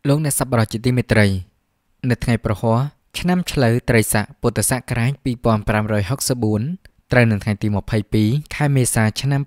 លោកអ្នកសប្បុរសជាទីមេត្រីនៅថ្ងៃប្រហោះឆ្នាំឆ្លូវត្រីស័កពុទ្ធសករាជ2564ត្រូវនៅថ្ងៃទី22ខែមេសាឆ្នាំ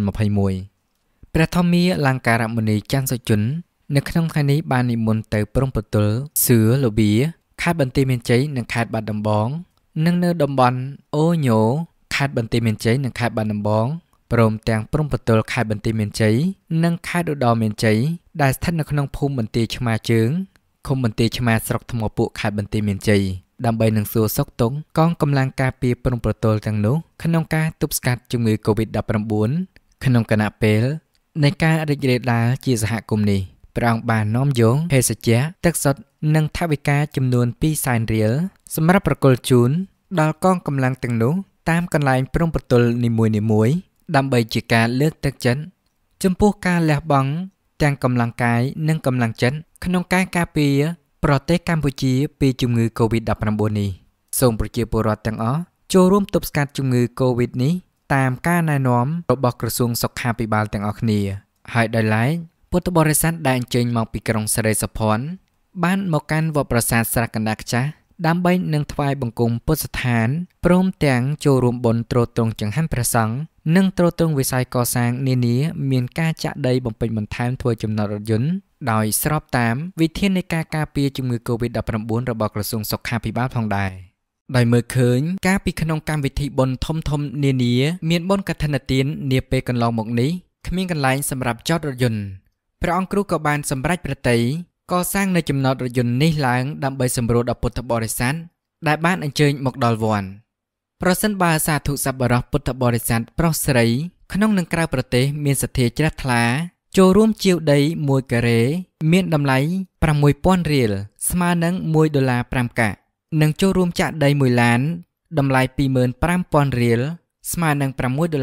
2021ព្រះធម្មាលង្ការមុនីច័ន្ទសុជុននៅក្នុងថ្ងៃនេះបាននិមន្តទៅព្រំប្រទល់សឿលបៀខេត្តបន្ទាយមានជ័យនិងខេត្តបាត់ដំបងនិងនៅតំបន់អូញូខេត្តបន្ទាយមានជ័យនិងខេត្តបាត់ដំបងព្រមទាំងព្រំប្រទល់ខេត្តបន្ទាយមានជ័យនិងខេត្តឧត្តរមានជ័យដែលស្ថិតនៅក្នុងភូមិបន្ទាយឆ្មាជើងឃុំបន្ទាយឆ្មាស្រុកថ្មពួកខេត្តបន្ទាយមានជ័យដើម្បីនឹងសួរសុខទុក្ខកងកម្លាំងការពារព្រំប្រទល់ទាំងនោះក្នុងការទប់ស្កាត់ជំងឺ Covid-19 ក្នុងគណៈពេលនៃការរីករាលដាលជាសហគមន៍នេះព្រះអង្គបាននាំយកភេសជ្ជៈទឹកសុទ្ធនិងថវិកាចំនួន200,000 រៀលសម្រាប់ប្រគល់ជូនដល់កងកម្លាំងទាំងនោះតាមកន្លែងព្រំប្រទល់នីមួយៗដើម្បីជាការលើកទឹកចិត្តចំពោះការលះបង់ទាំងកម្លាំងកាយនិងកម្លាំងចិត្តក្នុងការការពារប្រទេសកម្ពុជាពីជំងឺ Covid-19 នេះសូមប្រជាពលរដ្ឋទាំងអស់ចូលរួមទប់ស្កាត់ជំងឺ Covid នេះតាមការណែនាំរបស់ក្រសួងសុខាភិបាលទាំងអស់គ្នាហើយដោយឡែកពុទ្ធបរិស័ទដែលអញ្ជើញមកពីក្រុងសិរីសភ័ណ្ឌបានមកកាន់វត្តប្រាសាទស្រះកណ្ដាលខ្ចាស់ដើម្បីនឹងថ្វាយបង្គំពុទ្ធស្ថានព្រមទាំងចូលរួមបុណ្យទ្រទ្រង់ចង្ហាន់ព្រះសង្ឃនិងទ្រទ្រង់វិស័យកសាងនានាមានការចាក់ដីបំពេញបន្ថែមធ្វើចំណតរថយន្តដោយស្របតាមវិធាននៃការការពារជំងឺ Covid-19 របស់ក្រសួងសុខាភិបាលផងដែរដោយមើលឃើញការពីក្នុងកម្មវិធីបុណ្យធំៗនានាមានបុណ្យកឋិនទាននាពេលកន្លងមកនេះគ្មានកន្លែងសម្រាប់ចតរថយន្តព្រះអង្គគ្រូក៏បានសម្រេចប្រតិយកសាងនៅចំណតរថយន្តនេះឡើងដើម្បីសម្រួលដល់ពុទ្ធបរិស័ទដែលបានអញ្ជើញមកដល់វត្តប្រសិនបើសាធុសប្បុរសពុទ្ធបរិស័ទប្រុសស្រីក្នុងនិងក្រៅប្រទេសមានសទ្ធាជ្រះថ្លាចូលរួមជាវដី1ការ៉េមានតម្លៃ 6,000 រៀលស្មើនឹង$1.5 កាក់និងចូលរួមចាក់ដី1ឡានតម្លៃ 25,000 រៀលស្មើនឹង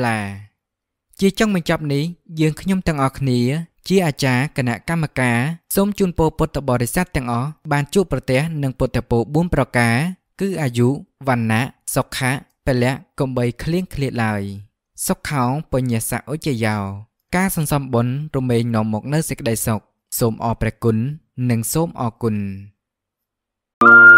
$6ជាចុងបញ្ចប់នេះយើងខ្ញុំទាំងអស់គ្នាជាអាចារ្យគណៈកម្មការសូមជូនពរពុទ្ធបរិស័ទទាំងអស់បានជួបប្រទះនឹងពុទ្ធពរ4ប្រការគឺអាយុវណ្ណៈសុខៈពលៈកុំបីឃ្លៀងឃ្លាតឡើយសុខោបញ្ញសៈឧជ្ជយោការសន្សំបុណ្យរមែងនាំមកនៅសេចក្តីសុខសូមអរព្រះគុណនិងសូមអរគុណ